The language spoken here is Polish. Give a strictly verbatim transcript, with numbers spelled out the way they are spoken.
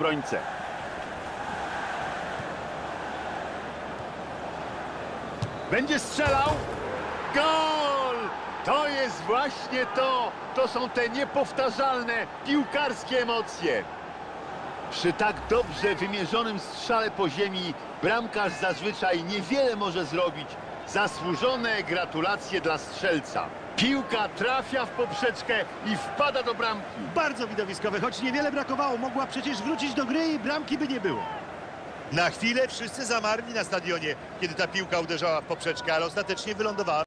obrońcę. Będzie strzelał. Gol! To jest właśnie to. To są te niepowtarzalne piłkarskie emocje. Przy tak dobrze wymierzonym strzale po ziemi bramkarz zazwyczaj niewiele może zrobić. Zasłużone gratulacje dla strzelca. Piłka trafia w poprzeczkę i wpada do bramki. Bardzo widowiskowe, choć niewiele brakowało. Mogła przecież wrócić do gry i bramki by nie było. Na chwilę wszyscy zamarli na stadionie, kiedy ta piłka uderzała w poprzeczkę, ale ostatecznie wylądowała